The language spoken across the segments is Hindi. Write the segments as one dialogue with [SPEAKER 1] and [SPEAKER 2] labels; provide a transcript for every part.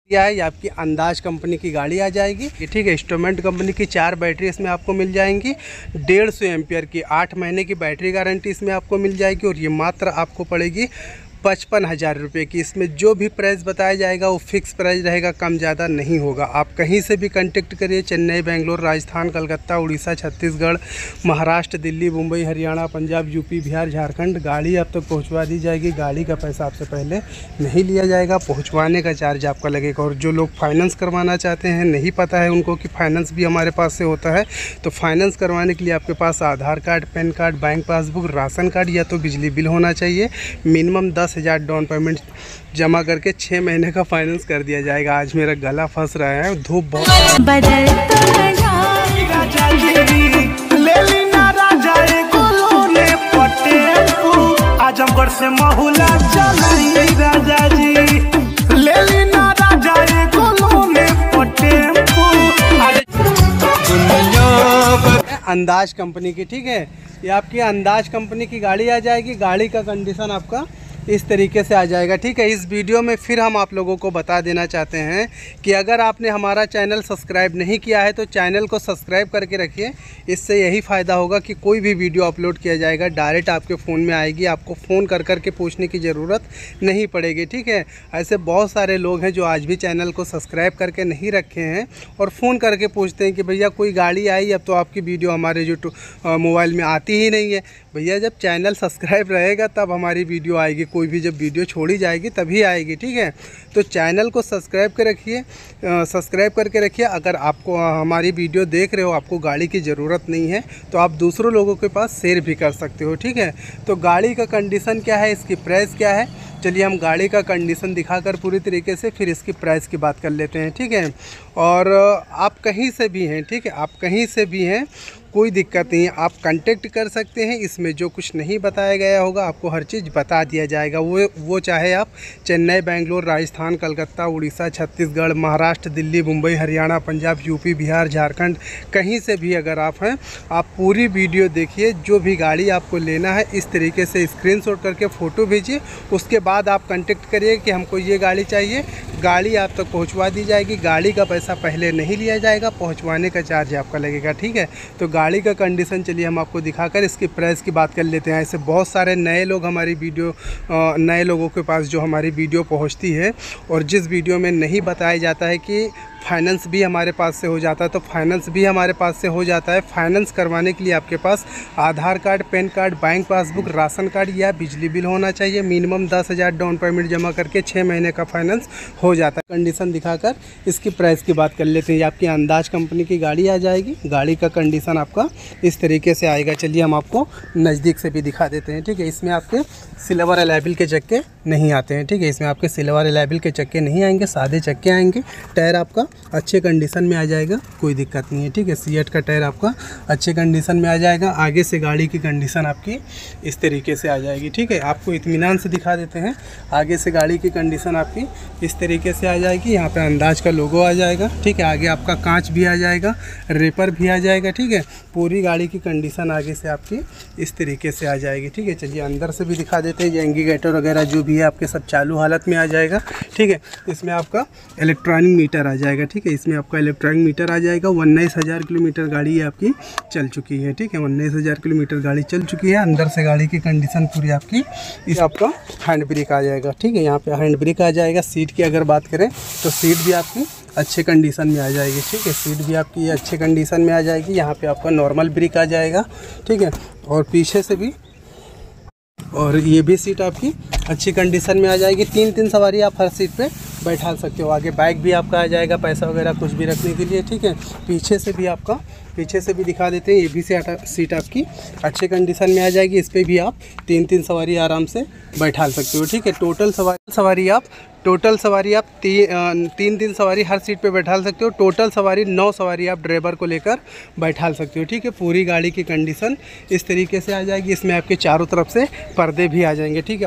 [SPEAKER 1] यह है, ये आपकी अंदाज कंपनी की गाड़ी आ जाएगी। ठीक है, इंस्ट्रूमेंट कंपनी की 4 बैटरी इसमें आपको मिल जाएंगी। 150 एम्पियर की 8 महीने की बैटरी गारंटी इसमें आपको मिल जाएगी। और ये मात्र आपको पड़ेगी 55,000 रुपये की। इसमें जो भी प्राइस बताया जाएगा वो फिक्स प्राइस रहेगा, कम ज़्यादा नहीं होगा। आप कहीं से भी कांटेक्ट करिए, चेन्नई, बेंगलोर, राजस्थान, कलकत्ता, उड़ीसा, छत्तीसगढ़, महाराष्ट्र, दिल्ली, मुंबई, हरियाणा, पंजाब, यूपी, बिहार, झारखंड, गाड़ी आप तक पहुंचवा दी जाएगी। गाड़ी का पैसा आपसे पहले नहीं लिया जाएगा, पहुंचवाने का चार्ज आपका लगेगा। और जो लोग फाइनेंस करवाना चाहते हैं, नहीं पता है उनको कि फाइनेंस भी हमारे पास से होता है, तो फाइनेंस करवाने के लिए आपके पास Aadhaar card, PAN card, bank passbook, ration card या तो बिजली बिल होना चाहिए। मिनिमम 10,000 डाउन पेमेंट जमा करके 6 महीने का फाइनेंस कर दिया जाएगा। आज मेरा गला फंस रहा है, धूप बहुत। आजमगढ़ से महुला चलाई राजा जी, ले लीना राजा अंदाज कंपनी की। ठीक है, ये आपकी अंदाज कंपनी की गाड़ी आ जाएगी। गाड़ी का कंडीशन आपका इस तरीके से आ जाएगा। ठीक है, इस वीडियो में फिर हम आप लोगों को बता देना चाहते हैं कि अगर आपने हमारा चैनल सब्सक्राइब नहीं किया है तो चैनल को सब्सक्राइब करके रखिए। इससे यही फ़ायदा होगा कि कोई भी वीडियो अपलोड किया जाएगा डायरेक्ट आपके फ़ोन में आएगी, आपको फ़ोन कर के पूछने की ज़रूरत नहीं पड़ेगी। ठीक है, ऐसे बहुत सारे लोग हैं जो आज भी चैनल को सब्सक्राइब करके नहीं रखे हैं और फ़ोन करके पूछते हैं कि भैया कोई गाड़ी आई, अब तो आपकी वीडियो हमारे जो मोबाइल में आती ही नहीं है। भैया जब चैनल सब्सक्राइब रहेगा तब हमारी वीडियो आएगी, कोई भी जब वीडियो छोड़ी जाएगी तभी आएगी। ठीक है, तो चैनल को सब्सक्राइब कर रखिए, सब्सक्राइब करके रखिए। अगर आपको हमारी वीडियो देख रहे हो, आपको गाड़ी की ज़रूरत नहीं है तो आप दूसरों लोगों के पास शेयर भी कर सकते हो। ठीक है, तो गाड़ी का कंडीशन क्या है, इसकी प्राइस क्या है, चलिए हम गाड़ी का कंडीशन दिखाकर पूरी तरीके से फिर इसकी प्राइस की बात कर लेते हैं। ठीक है, और आप कहीं से भी हैं, ठीक है, आप कहीं से भी हैं, कोई दिक्कत नहीं है, आप कांटेक्ट कर सकते हैं। इसमें जो कुछ नहीं बताया गया होगा आपको हर चीज़ बता दिया जाएगा। वो चाहे आप चेन्नई, बेंगलोर, राजस्थान, कलकत्ता, उड़ीसा, छत्तीसगढ़, महाराष्ट्र, दिल्ली, मुंबई, हरियाणा, पंजाब, यूपी, बिहार, झारखंड, कहीं से भी अगर आप हैं, आप पूरी वीडियो देखिए। जो भी गाड़ी आपको लेना है इस तरीके से स्क्रीनशॉट करके फ़ोटो भेजिए। उसके बाद आप कांटेक्ट करिए कि हमको ये गाड़ी चाहिए, गाड़ी आप तक पहुँचवा दी जाएगी। गाड़ी का पैसा पहले नहीं लिया जाएगा, पहुँचवाने का चार्ज आपका लगेगा। ठीक है, तो गाड़ी का कंडीशन चलिए हम आपको दिखाकर इसकी प्राइस की बात कर लेते हैं। ऐसे बहुत सारे नए लोग हमारी वीडियो, नए लोगों के पास जो हमारी वीडियो पहुंचती है और जिस वीडियो में नहीं बताया जाता है कि फाइनेंस भी हमारे पास से हो जाता है, तो फाइनेंस भी हमारे पास से हो जाता है। फाइनेंस करवाने के लिए आपके पास Aadhaar card, PAN card, bank passbook, ration card या बिजली बिल होना चाहिए। मिनिमम 10,000 डाउन पेमेंट जमा करके 6 महीने का फाइनेंस हो जाता है। कंडीशन दिखाकर इसकी प्राइस की बात कर लेते हैं। ये आपकी अंदाज कंपनी की गाड़ी आ जाएगी। गाड़ी का कंडीशन आपका इस तरीके से आएगा। चलिए हम आपको नज़दीक से भी दिखा देते हैं। ठीक है, इसमें आपके सिल्वर एलाइविल के चक्के नहीं आते हैं। ठीक है, इसमें आपके सिल्वर एलाइविल के चक्के नहीं आएंगे, सादे चक्के आएंगे। टायर आपका अच्छे कंडीशन में आ जाएगा, कोई दिक्कत नहीं है। ठीक है, सीएट का टायर आपका अच्छे कंडीशन में आ जाएगा। आगे से गाड़ी की कंडीशन आपकी इस तरीके से आ जाएगी। ठीक है, आपको इत्मीनान से दिखा देते हैं। आगे से गाड़ी की कंडीशन आपकी इस तरीके से आ जाएगी। यहाँ पे अंदाज का लोगो आ जाएगा। ठीक है, आगे आपका कांच भी आ जाएगा, रेपर भी आ जाएगा। ठीक है, पूरी गाड़ी की कंडीशन आगे से आपकी इस तरीके से आ जाएगी। ठीक है, चलिए अंदर से भी दिखा देते हैं। ये इंडिकेटर वगैरह जो भी है आपके सब चालू हालत में आ जाएगा। ठीक है, इसमें आपका इलेक्ट्रॉनिक मीटर आ जाएगा। ठीक है, इसमें आपका इलेक्ट्रॉनिक मीटर आ जाएगा। 19,000 किलोमीटर गाड़ी आपकी चल चुकी है। ठीक है, 19,000 किलोमीटर गाड़ी चल चुकी है। अंदर से गाड़ी की कंडीशन पूरी आपकी इस आपका हैंड ब्रेक आ जाएगा। ठीक है, यहाँ पे हैंड ब्रेक आ जाएगा। सीट की अगर बात करें तो सीट भी आपकी अच्छे कंडीशन में आ जाएगी। ठीक है, सीट भी आपकी अच्छे कंडीशन में आ जाएगी। यहाँ पे आपका नॉर्मल ब्रेक आ जाएगा। ठीक है, और पीछे से भी, और ये भी सीट आपकी अच्छी कंडीशन में आ जाएगी। 3 सवारी आप हर सीट पे बैठा सकते हो। आगे बैग भी आपका आ जाएगा, पैसा वगैरह कुछ भी रखने के लिए। ठीक है, पीछे से भी आपका, पीछे से भी दिखा देते हैं। ये भी सीट आपकी अच्छे कंडीशन में आ जाएगी। इस पर भी आप 3 सवारी आराम से बैठा सकते हो। ठीक है, टोटल सवारी आप 3 सवारी हर सीट पे बैठा सकते हो। टोटल सवारी 9 सवारी आप ड्राइवर को लेकर बैठा सकते हो। ठीक है, पूरी गाड़ी की कंडीशन इस तरीके से आ जाएगी। इसमें आपके चारों तरफ से पर्दे भी आ जाएंगे। ठीक है, और भी चलिए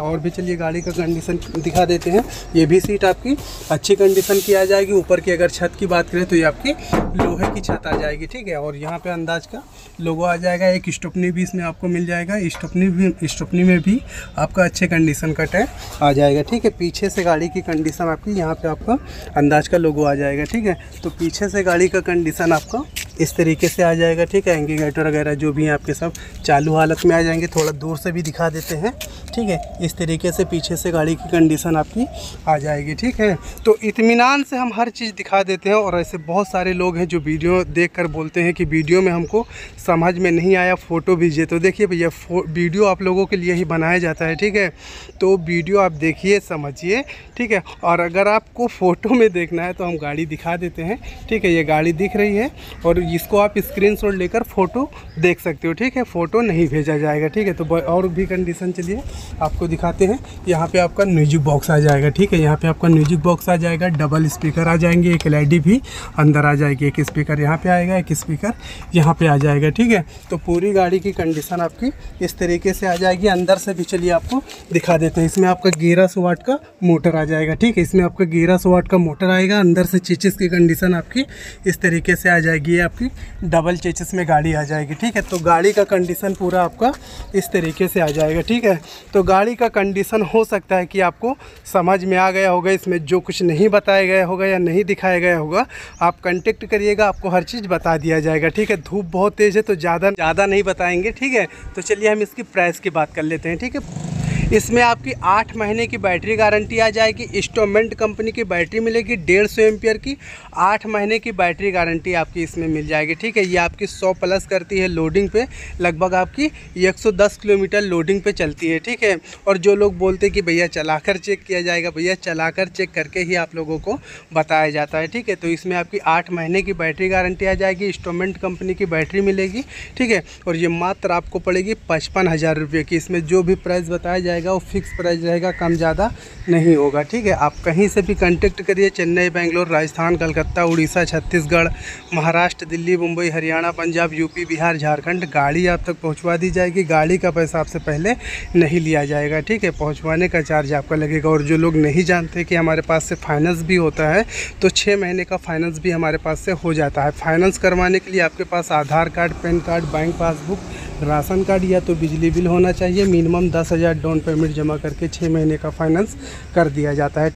[SPEAKER 1] ये गाड़ी का कंडीशन दिखा देते हैं। ये भी सीट आपकी अच्छी कंडीशन की आ जाएगी। ऊपर की अगर छत की बात करें तो ये आपकी लोहे की छत आ जाएगी, ठीक है। और यहाँ पे अंदाज का लोगो आ जाएगा। एक स्टोपनी भी इसमें आपको मिल जाएगा। स्टोपनी में भी आपका अच्छे कंडीशन का टायर आ जाएगा, ठीक है। पीछे से गाड़ी की कंडीशन आपकी यहाँ पे आपका अंदाज का लोगो आ जाएगा, ठीक है। तो पीछे से गाड़ी का कंडीशन आपका इस तरीके से आ जाएगा, ठीक है। इंडिकेटर वगैरह जो भी हैं आपके सब चालू हालत में आ जाएंगे। थोड़ा दूर से भी दिखा देते हैं, ठीक है। इस तरीके से पीछे से गाड़ी की कंडीशन आपकी आ जाएगी, ठीक है। तो इत्मीनान से हम हर चीज़ दिखा देते हैं। और ऐसे बहुत सारे लोग हैं जो वीडियो देखकर बोलते हैं कि वीडियो में हमको समझ में नहीं आया, फ़ोटो भेजिए। तो देखिए भैया, वीडियो आप लोगों के लिए ही बनाया जाता है, ठीक है। तो वीडियो आप देखिए, समझिए, ठीक है। और अगर आपको फ़ोटो में देखना है तो हम गाड़ी दिखा देते हैं, ठीक है। ये गाड़ी दिख रही है और इसको आप स्क्रीनशॉट लेकर फ़ोटो देख सकते हो, ठीक है। फ़ोटो नहीं भेजा जाएगा, ठीक है। तो और भी कंडीशन चलिए आपको दिखाते हैं। यहाँ पे आपका म्यूजिक बॉक्स आ जाएगा, ठीक है। यहाँ पे आपका म्यूजिक बॉक्स आ जाएगा। डबल स्पीकर आ जाएंगे। एक एलईडी भी अंदर आ जाएगी। एक स्पीकर यहाँ पे आएगा, एक स्पीकर यहाँ पे आ जाएगा, ठीक है। तो पूरी गाड़ी की कंडीशन आपकी इस तरीके से आ जाएगी। अंदर से भी चलिए आपको दिखा देते हैं। इसमें आपका 1100 वाट का मोटर आ जाएगा, ठीक है। इसमें आपका 1100 वाट का मोटर आएगा। अंदर से चेचिस की कंडीशन आपकी इस तरीके से आ जाएगी। ये आपकी डबल चेचिस में गाड़ी आ जाएगी, ठीक है। तो गाड़ी का कंडीशन पूरा आपका इस तरीके से आ जाएगा, ठीक है। तो गाड़ी का कंडीशन हो सकता है कि आपको समझ में आ गया होगा। इसमें जो कुछ नहीं बताया गया होगा या नहीं दिखाया गया होगा, आप कांटेक्ट करिएगा, आपको हर चीज़ बता दिया जाएगा, ठीक है। धूप बहुत तेज़ है तो ज़्यादा नहीं बताएंगे, ठीक है। तो चलिए हम इसकी प्राइस की बात कर लेते हैं, ठीक है। इसमें आपकी 8 महीने की बैटरी गारंटी आ जाएगी। इंस्टॉलमेंट कंपनी की बैटरी मिलेगी 150 एम्पियर की। 8 महीने की बैटरी गारंटी आपकी इसमें मिल जाएगी, ठीक है। ये आपकी 100 प्लस करती है लोडिंग पे। लगभग आपकी 110 किलोमीटर लोडिंग पे चलती है, ठीक है। और जो लोग बोलते हैं कि भैया चलाकर चेक किया जाएगा, भैया चलाकर चेक करके ही आप लोगों को बताया जाता है, ठीक है। तो इसमें आपकी 8 महीने की बैटरी गारंटी आ जाएगी। इंस्टॉलमेंट कंपनी की बैटरी मिलेगी, ठीक है। और ये मात्र आपको पड़ेगी 55,000 रुपये की। इसमें जो भी प्राइस बताया जाएगा वो फिक्स प्राइस रहेगा, कम ज़्यादा नहीं होगा, ठीक है। आप कहीं से भी कांटेक्ट करिए। चेन्नई, बेंगलोर, राजस्थान, कलकत्ता, उड़ीसा, छत्तीसगढ़, महाराष्ट्र, दिल्ली, मुंबई, हरियाणा, पंजाब, यूपी, बिहार, झारखंड, गाड़ी आप तक पहुंचवा दी जाएगी। गाड़ी का पैसा आपसे पहले नहीं लिया जाएगा, ठीक है। पहुंचवाने का चार्ज आपका लगेगा। और जो लोग नहीं जानते कि हमारे पास से फाइनेंस भी होता है, तो 6 महीने का फाइनेंस भी हमारे पास से हो जाता है। फाइनेंस करवाने के लिए आपके पास Aadhaar card, PAN card, bank passbook, ration card या तो बिजली बिल होना चाहिए। मिनिमम 10,000 डाउन पेमेंट जमा करके 6 महीने का फाइनेंस कर दिया जाता है,